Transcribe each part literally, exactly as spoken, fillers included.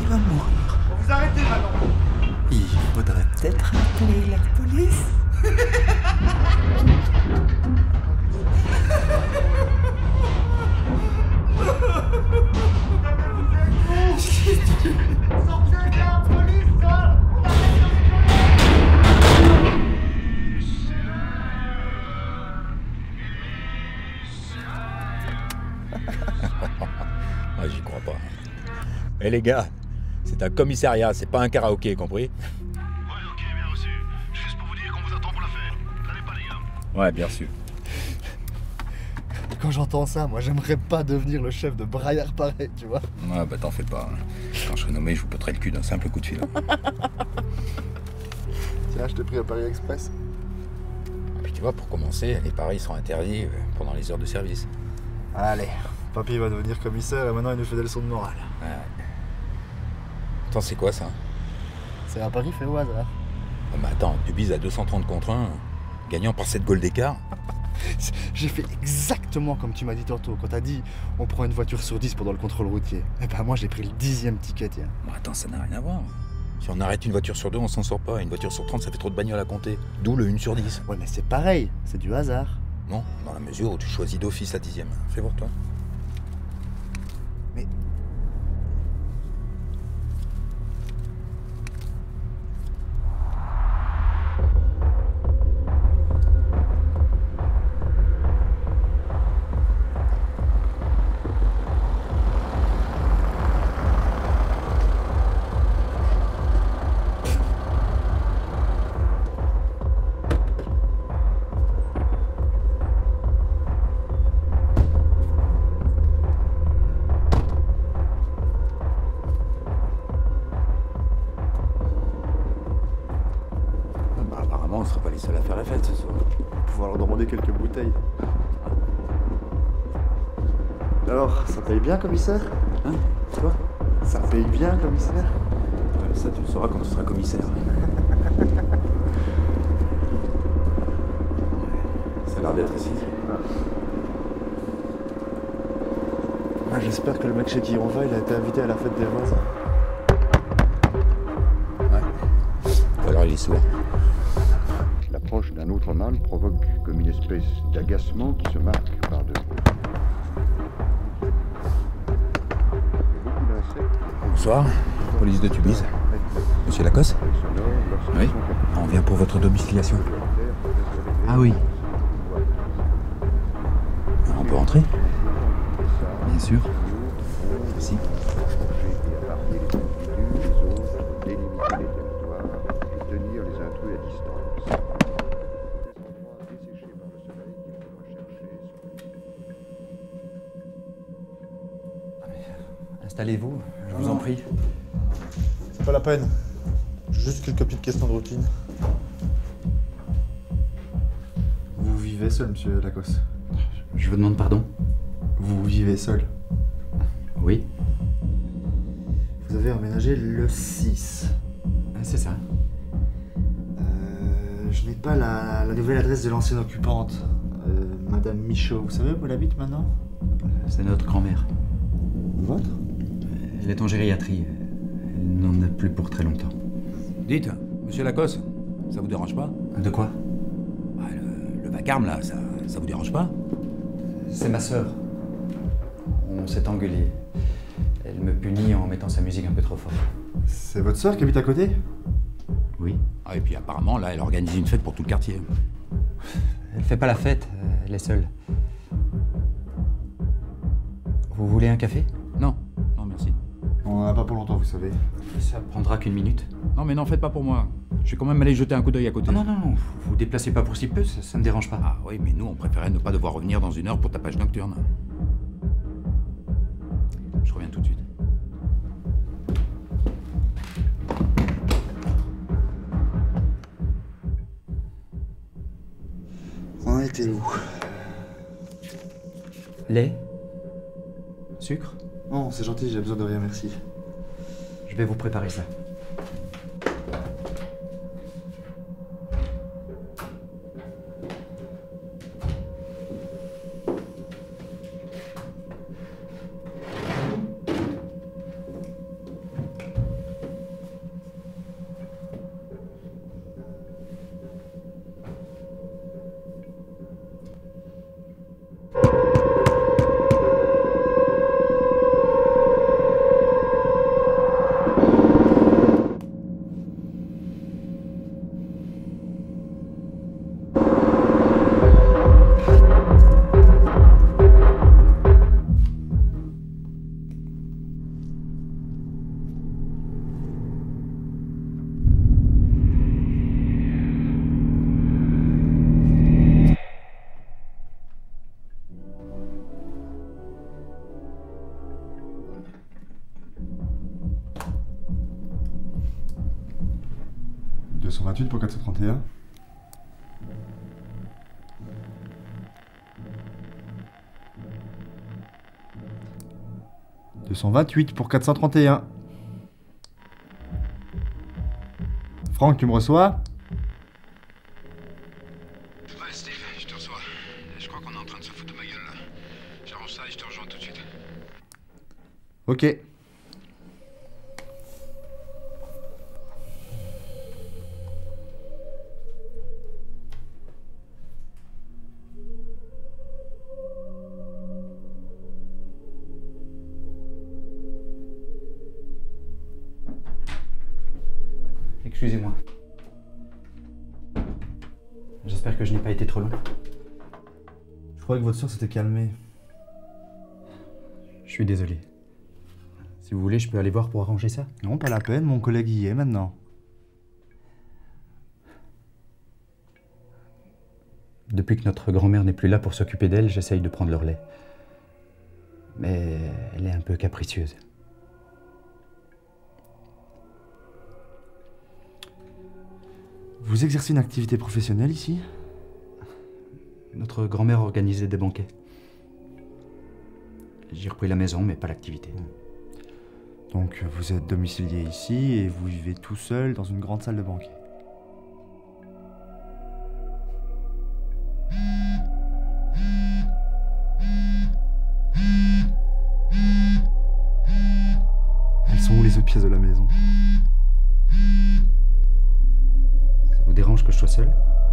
va mourir. Vous arrêtez maintenant. Il faudrait peut-être appeler la police. Sortez de la police, ça. Ah, j'y crois pas. Eh les gars, c'est un commissariat, c'est pas un karaoké, compris? Ouais, ok, bien reçu. Juste pour vous dire qu'on vous attend pour l'affaire. N'allez pas, les gars. Ouais, bien sûr. Quand j'entends ça, moi j'aimerais pas devenir le chef de braillard pareil, tu vois. Ouais, bah t'en fais pas. Quand je serai nommé, je vous pèterai le cul d'un simple coup de fil. Tiens, je t'ai pris à Paris Express. Et puis tu vois, pour commencer, les paris seront interdits pendant les heures de service. Allez, papy va devenir commissaire et maintenant il nous fait des leçons de morale. Ouais. Attends, c'est quoi ça? C'est un pari fait au hasard. Oh, mais attends, tu bises à deux cent trente contre un, gagnant par sept goals d'écart? J'ai fait exactement comme tu m'as dit tantôt, quand t'as dit on prend une voiture sur dix pendant le contrôle routier. Et ben moi j'ai pris le dixième ticket, tiens. Bon, attends, ça n'a rien à voir. Si on arrête une voiture sur deux, on s'en sort pas. Une voiture sur trente, ça fait trop de bagnoles à compter. D'où le une sur dix. Ouais mais c'est pareil, c'est du hasard. Non, dans la mesure où tu choisis d'office la dixième. Fais voir toi. Mais... On ne sera pas les seuls à faire la fête ce soir. On va pouvoir leur demander quelques bouteilles. Alors, ça paye bien, commissaire? Hein? Quoi? Ça paye bien, commissaire? Ouais, ça, tu le sauras quand tu seras commissaire. Ça a l'air d'être ici. Ah, j'espère que le mec chez qui on va, il a été invité à la fête des voisins. Ouais. Alors il est sourd. L'approche d'un autre mâle provoque comme une espèce d'agacement qui se marque par de... Bonsoir, police de Tubize. Monsieur Lacoste? Oui. On vient pour votre domiciliation. Ah oui. On peut rentrer? Bien sûr. Merci. Installez-vous, je vous en prie. C'est pas la peine. Juste quelques petites questions de routine. Vous vivez seul, monsieur Lacoste? Je vous demande pardon? Vous vivez seul? Oui. Vous avez emménagé le six. C'est ça. Euh, je n'ai pas la, la nouvelle adresse de l'ancienne occupante. Euh, Madame Michaud. Vous savez où elle habite maintenant? C'est notre grand-mère. Votre? Elle est en gériatrie. Elle n'en a plus pour très longtemps. Dites, monsieur Lacoste, ça vous dérange pas? De quoi? Ah, le, le vacarme là, ça, ça vous dérange pas? C'est ma sœur. On s'est engueulé. Elle me punit en mettant sa musique un peu trop fort. C'est votre sœur qui habite à côté? Oui. Ah, et puis apparemment, là, elle organise une fête pour tout le quartier. Elle fait pas la fête, elle est seule. Vous voulez un café? Non, non merci. On n'en a pas pour longtemps, vous savez. Ça prendra qu'une minute. Non mais n'en faites pas pour moi. Je vais quand même aller jeter un coup d'œil à côté. Non, non, non, non, vous vous déplacez pas pour si peu, ça, ça me dérange pas. Ah oui, mais nous, on préférait ne pas devoir revenir dans une heure pour tapage nocturne. Je reviens tout de suite. On en était où? Lait? Sucre? Non, c'est gentil, j'ai besoin de rien, merci. Je vais vous préparer ça. deux cent vingt-huit pour quatre cent trente et un. deux cent vingt-huit pour quatre cent trente et un. Franck, tu me reçois? Ouais, Steve, je te reçois. Je crois qu'on est en train de se foutre de ma gueule, là. J'arrange ça et je te rejoins tout de suite. Ok. Excusez-moi. J'espère que je n'ai pas été trop long. Je croyais que votre soeur s'était calmée. Je suis désolé. Si vous voulez, je peux aller voir pour arranger ça? Non, pas la peine, mon collègue y est maintenant. Depuis que notre grand-mère n'est plus là pour s'occuper d'elle, j'essaye de prendre le relais. Mais elle est un peu capricieuse. Vous exercez une activité professionnelle ici? Notre grand-mère organisait des banquets. J'ai repris la maison, mais pas l'activité. Donc vous êtes domicilié ici et vous vivez tout seul dans une grande salle de banquet. Elles sont où les autres pièces de la maison? Ça vous dérange que je sois seul?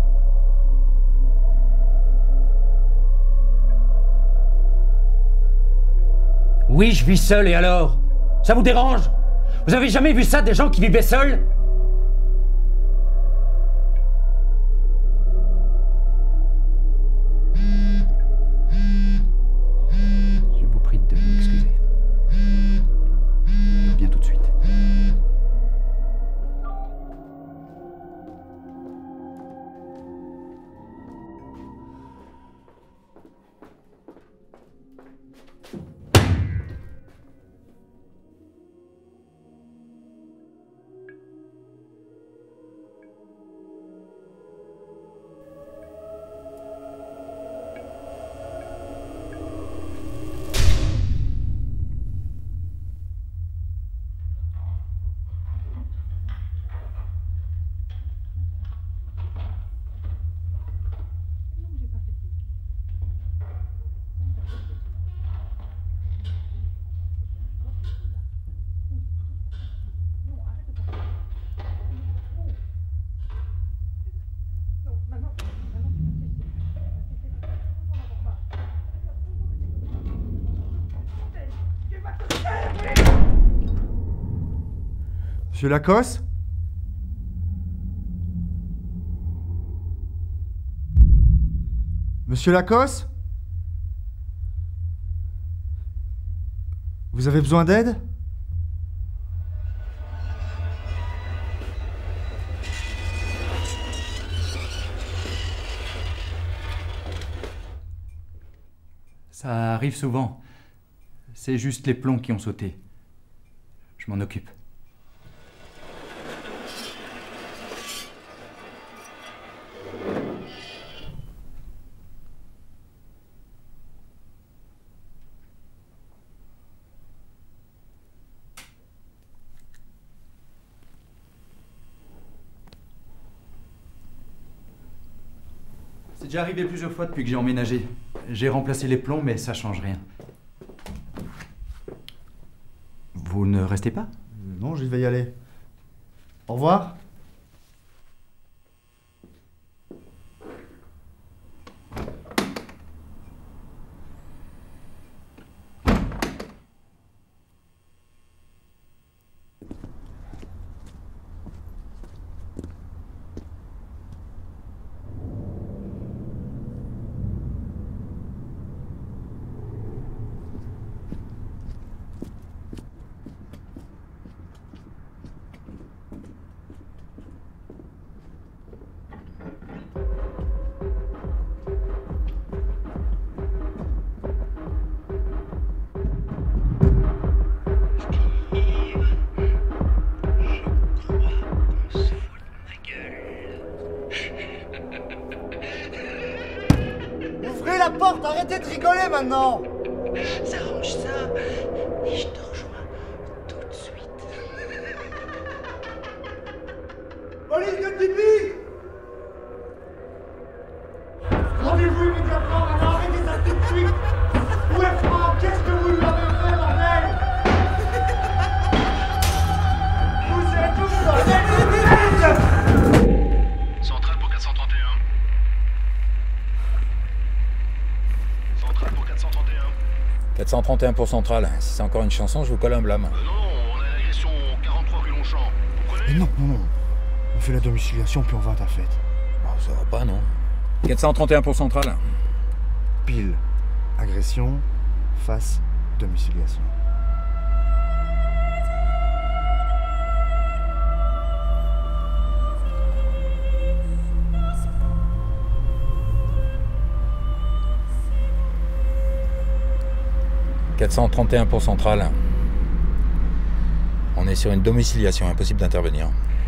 Oui, je vis seul, et alors? Ça vous dérange? Vous avez jamais vu ça, des gens qui vivaient seuls? Je vous prie de m'excuser. Je reviens tout de suite. Monsieur Lacoste? Monsieur Lacoste? Vous avez besoin d'aide? Ça arrive souvent. C'est juste les plombs qui ont sauté. Je m'en occupe. C'est déjà arrivé plusieurs fois depuis que j'ai emménagé. J'ai remplacé les plombs, mais ça change rien. Vous ne restez pas? Non, je vais y aller. Au revoir. arrêtez de rigoler maintenant. Ça arrange ça. Et je te rejoins tout de suite. Police de Tipeee. Rendez-vous immédiatement, maintenant, arrêtez ça tout de suite. Où est Franck? Qu'est-ce que vous lui avez fait, bordel? Vous êtes tous dans la Centrale pour quatre cent trente et un. Centrale pour quatre cent trente et un. quatre cent trente et un pour Centrale. Si c'est encore une chanson, je vous colle un blâme. Euh, non, non, on a une agression quarante-trois rue Longchamp. Vous Mais prenez? non, non, non. On fait la domiciliation puis on va à ta fête. Oh, ça va pas, non? quatre cent trente et un pour Centrale. Pile. Agression, face, domiciliation. quatre cent trente et un pour Centrale. On est sur une domiciliation, impossible d'intervenir.